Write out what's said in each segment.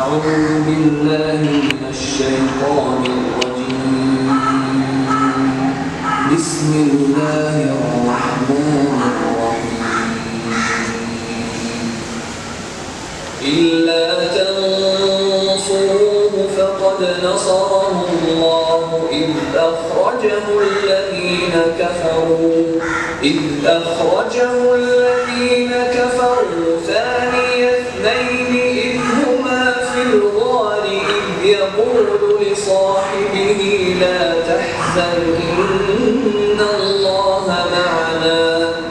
أعوذ بالله من الشيطان الرجيم بسم الله الرحمن الرحيم إلا تنصروه فقد نصره الله إذ أخرجه الذين كفروا ثاني اثنين إذ هما في الغار إذ يقول لصاحبه لا تحزن إن الله معنا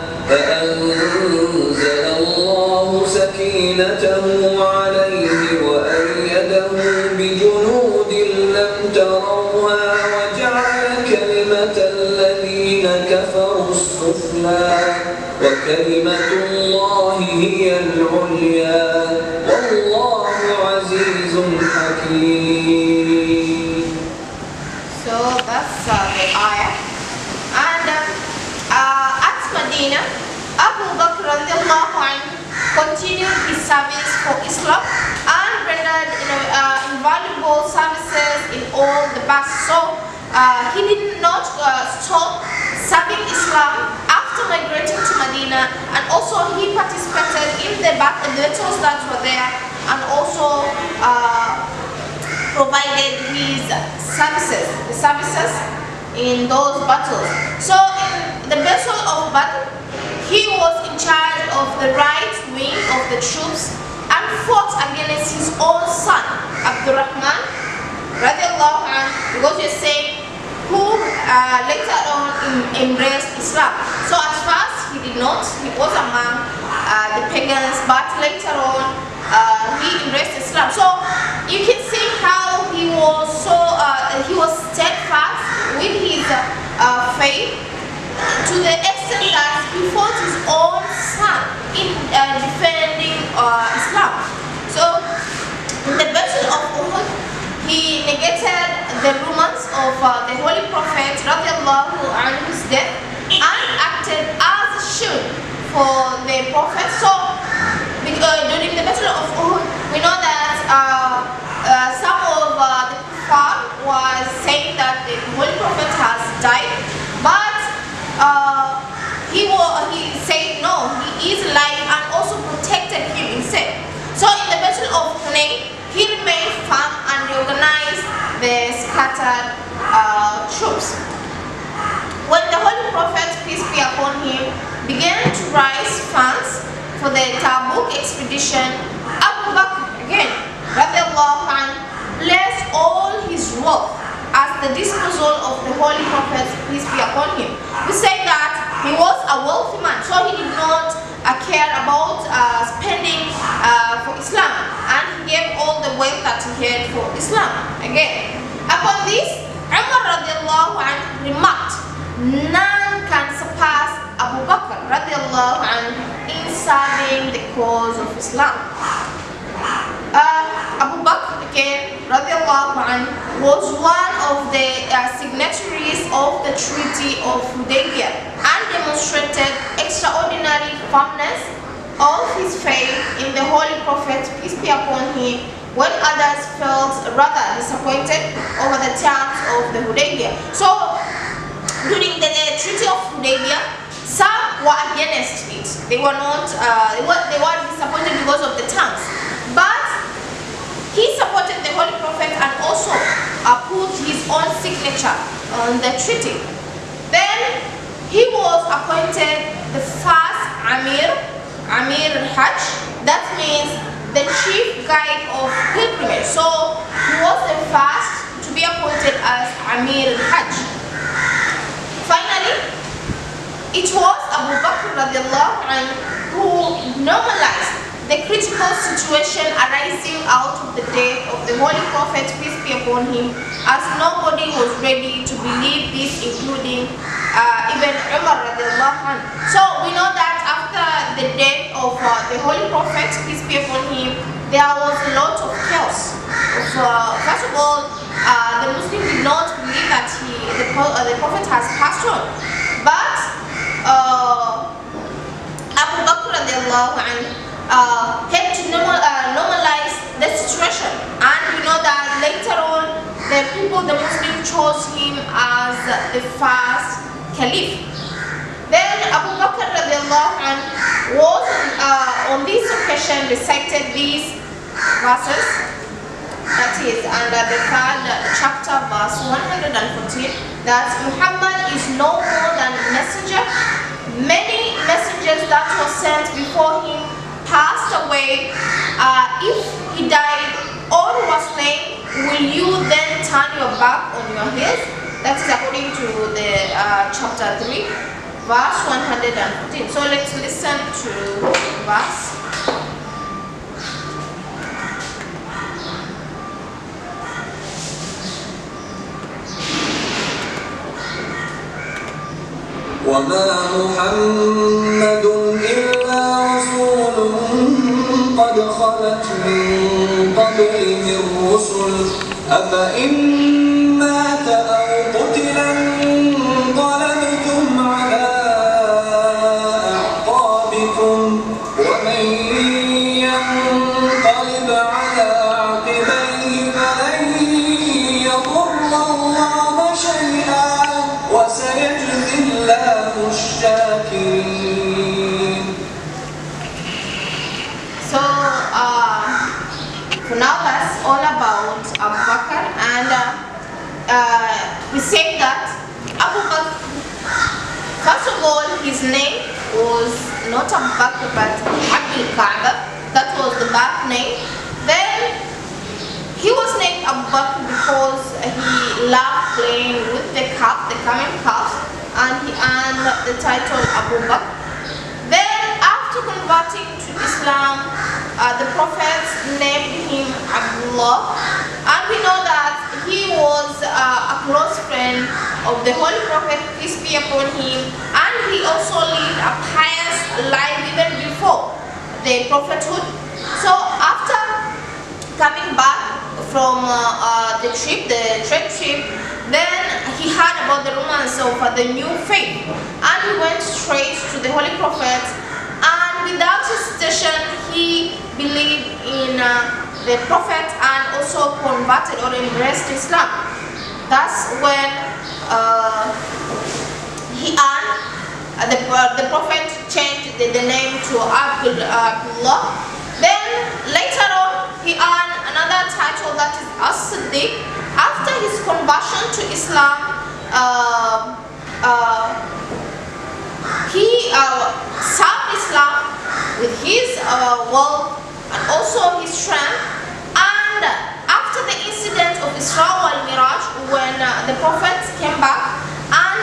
فأنزل الله سكينته عليه وأيده بجنود لم تروها وجعل كلمة الذين كفروا السفلى وكلمة الله هي العليا والله عزيز حكيم. So that's the ayah. And at Medina, Abu Bakr radiallahu anhu continued his service for Islam and rendered invaluable services in all the battles. So he did not stop serving Islam after migrating to Medina, and also he participated in the battles that were there, and also provided his services in those battles. So in the battle of Badr, he was in charge of the right wing of the troops and fought against his own son, Abdurrahman radiallahu anhu, because you say who later on embraced Islam. So at first he did not, he was among the pagans, but later on he embraced Islam. So you can see how he was steadfast with his faith, to the extent that he fought his own son in defending Islam. So in the battle of Uhud, he negated the rumors of the Holy Prophet radiallahu anhu's death and acted as a shield for the Prophet. So during the battle of Uhud, we know that some of the kuffar was saying that the Holy Prophet has died, but he said no, he is alive, and also protected him instead. So in the battle of Hunayn, he remained firm and reorganized the scattered troops. When the Holy Prophet, peace be upon him, began to raise funds for the Tabuk expedition, Abu Bakr again, radiallahu anhu, placed all his wealth at the disposal of the Holy Prophet, peace be upon him. We say that he was a wealthy man, so he did not care about spending for Islam, and he gave all the wealth that he had for Islam. Again, upon this, Umar radiallahu anhu remarked, none can surpass Abu Bakr radiallahu anhu in serving the cause of Islam. Abu Bakr again radiallahu anhu was one of the signatories of the Treaty of Hudaybiyah and demonstrated extraordinary firmness of his faith in the Holy Prophet, peace be upon him, when others felt rather disappointed over the terms of the Hudaybiyah. So during the Treaty of Hudaybiyah, some were against it. They were not. They were disappointed because of the terms, but he supported the Holy Prophet and also put his own signature on the treaty. Then he was appointed the first Amir al-Hajj. That means the chief guide of pilgrimage. So he was the first to be appointed as Amir al-Hajj. Finally, it was Abu Bakr radiallahu anhu who normalized the critical situation arising out of the death of the Holy Prophet, peace be upon him, as nobody was ready to believe this, including even Umar radiallahu anhu. So we know that after the death of the Holy Prophet, peace be upon him, there was a lot of chaos. First of all, the Muslims did not believe that the Prophet has passed on, but Abu Bakr radiallahu anhu had to normalize the situation, and we know that later on the Muslims chose him as the first caliph. Then Abu Bakr radiallahu anhu was on this occasion recited these verses, that is under the third chapter, verse 114, that Muhammad is no more than a messenger. Many messengers that were sent before him passed away. If he died or was slain, will you then turn your back on your heels? That is according to the chapter 3, verse 114. So let's listen to the verse. وما محمد إلا رسول قد خلت من قبله الرسل أفإن مات أو قتل انقلبتم على أعقابكم ومن ينقلب على عقبيه فلن يضر الله شيئا وسيجزي الله الشاكرين. So for now that's all about Abu Bakr, and we say that Abu Bakr, first of all, his name was not Abu Bakr but Abdul Kaaba. That was the birth name. Then he was named Abu Bakr because he loved playing with the calf, the camel calf, and he earned the title Abu Bakr. Then after converting to Islam, the Prophet named him Abdullah, and we know that he was a close friend of the Holy Prophet, peace be upon him, and he also lived a pious life even before the prophethood. So after coming back from the trade trip, then he heard about the rumors of the new faith, and he went straight to the Holy Prophet, and without hesitation he believed in the Prophet and also converted or embraced Islam. That's when he earned the Prophet changed the name to Abdullah. Then later on he earned another title, that is As-Siddiq. After his conversion to Islam, he served Islam with his wealth and also his strength. And after the incident of Isra wal Miraj, when the Prophet came back and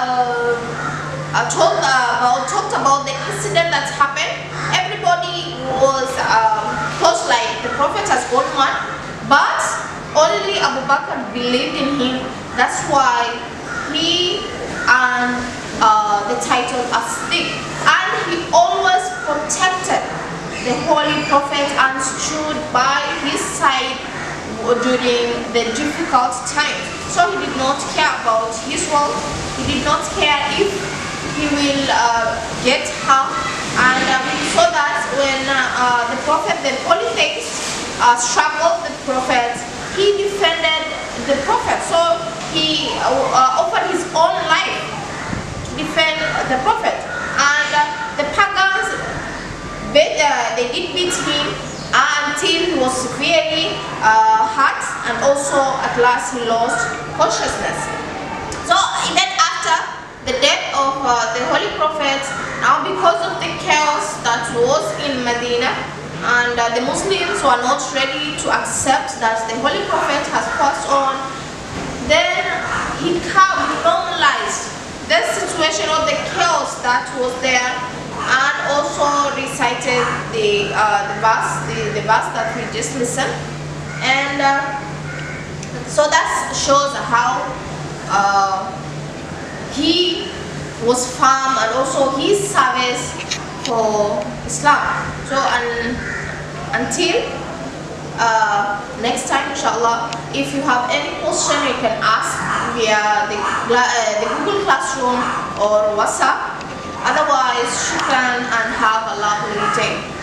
talked about the incident that happened, everybody was thought like the Prophet has gone mad, but only Abu Bakr believed in him. That's why he earned the title As-Siddiq, and he always protected the Holy Prophet and stood by his side during the difficult times. So he did not care about his wealth, he did not care if he will get harm, and we saw that when the Prophet, the polytheists, struggled with the Prophet, he defended the Prophet. So he offered his own life to defend the Prophet, and the pagans, they did beat him until he was severely hurt, and also at last he lost consciousness. So even after the death of the Holy Prophet, now because of the chaos that was in Medina, and the Muslims were not ready to accept that the Holy Prophet has passed on, then he normalized the situation of the chaos that was there, and also recited the verse that we just listened. And so that shows how he was firm, and also his service for Islam. So until next time, inshallah, if you have any question, you can ask via the Google Classroom or WhatsApp. Otherwise, shukran and have a lovely day.